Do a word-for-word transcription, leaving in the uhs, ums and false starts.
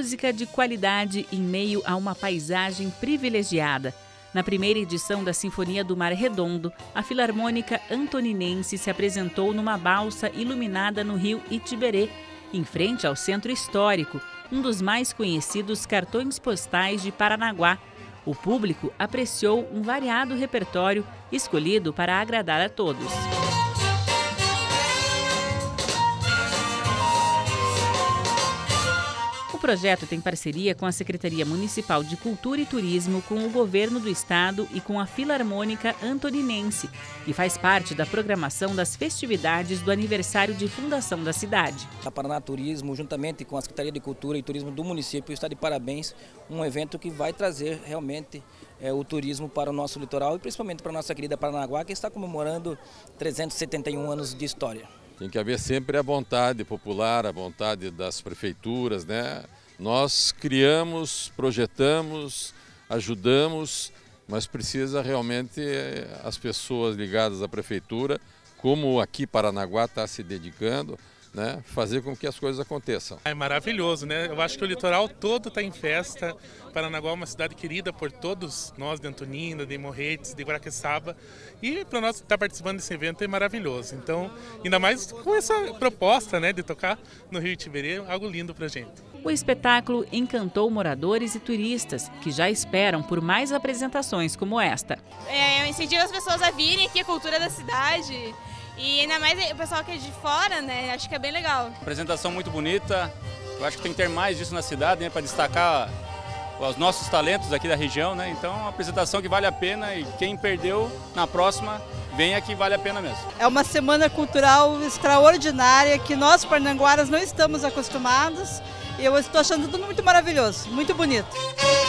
música de qualidade em meio a uma paisagem privilegiada. Na primeira edição da Sinfonia do Mar Redondo, a Filarmônica Antoninense se apresentou numa balsa iluminada no rio Itiberê, em frente ao Centro Histórico, um dos mais conhecidos cartões postais de Paranaguá. O público apreciou um variado repertório escolhido para agradar a todos. O projeto tem parceria com a Secretaria Municipal de Cultura e Turismo, com o Governo do Estado e com a Filarmônica Antoninense e faz parte da programação das festividades do aniversário de fundação da cidade. A Paraná Turismo, juntamente com a Secretaria de Cultura e Turismo do município, está de parabéns, um evento que vai trazer realmente é, o turismo para o nosso litoral e principalmente para a nossa querida Paranaguá, que está comemorando trezentos e setenta e um anos de história. Tem que haver sempre a vontade popular, a vontade das prefeituras, né? Nós criamos, projetamos, ajudamos, mas precisa realmente as pessoas ligadas à prefeitura, como aqui Paranaguá está se dedicando, né, fazer com que as coisas aconteçam. É maravilhoso, né? Eu acho que o litoral todo está em festa. Paranaguá é uma cidade querida por todos nós de Antonina, de Morretes, de Guaraqueçaba. E para nós estar participando desse evento é maravilhoso. Então, ainda mais com essa proposta, né, de tocar no Rio Itiberê, algo lindo para a gente. O espetáculo encantou moradores e turistas que já esperam por mais apresentações como esta. É, eu incentivo as pessoas a virem aqui, a cultura da cidade. E ainda mais o pessoal que é de fora, né? Acho que é bem legal. Apresentação muito bonita. Eu acho que tem que ter mais disso na cidade, né? Para destacar os nossos talentos aqui da região, né? Então, uma apresentação que vale a pena e quem perdeu, na próxima, venha que vale a pena mesmo. É uma semana cultural extraordinária que nós, parnanguaras, não estamos acostumados. E eu estou achando tudo muito maravilhoso, muito bonito.